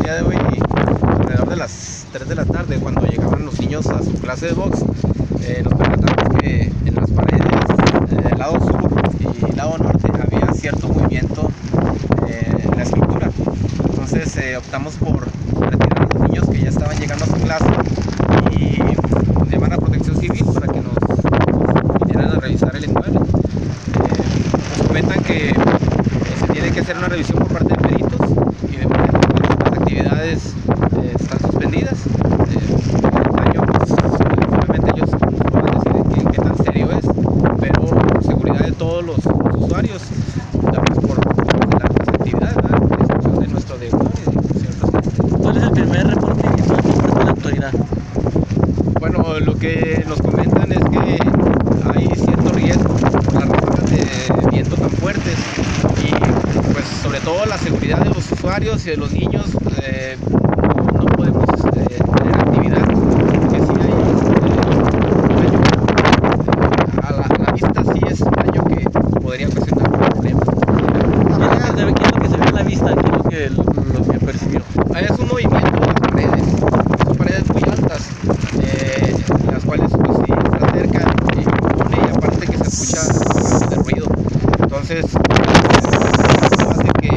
día de hoy, alrededor de las 3 de la tarde, cuando llegaban los niños a su clase de box, nos percatamos que en las paredes del lado sur y lado norte había cierto movimiento en la estructura. Entonces optamos por retirar a los niños que ya estaban llegando a su clase y llamar a Protección Civil para que nos vinieran a revisar el inmueble. Nos comentan que se tiene que hacer una revisión por parte de peritos y de momento las actividades están suspendidas. El daño, pues, obviamente ellos pueden decir qué tan serio es, pero por seguridad de todos los usuarios, también por las actividades, ¿verdad? Por instrucción de nuestro director y ciertas. ¿Cuál es el primer reporte que hizo por parte de la autoridad? Bueno, lo que nos comentan es que hay cierto riesgo por las ráfagas de viento tan fuertes y pues sobre todo la seguridad de los usuarios y de los niños. No podemos tener actividad porque sí hay daño a la vista, sí es un daño que podría ocasionar problemas. ¿Qué es lo que se ve en la vista? ¿Qué es lo que percibió? Es un movimiento de las paredes, son paredes muy altas, en las cuales pues sí se acercan y impone, y aparte que se escucha bastante ruido. Entonces hace que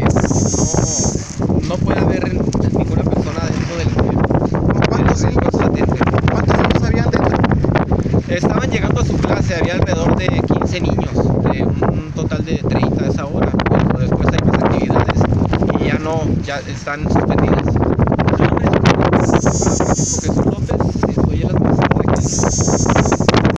no pueda haber ninguna persona dentro del ¿Cuántos niños habían dentro? Estaban llegando a su clase, había alrededor de 15 niños, de un total de 30 a esa hora, pero después hay más actividades y ya están suspendidas.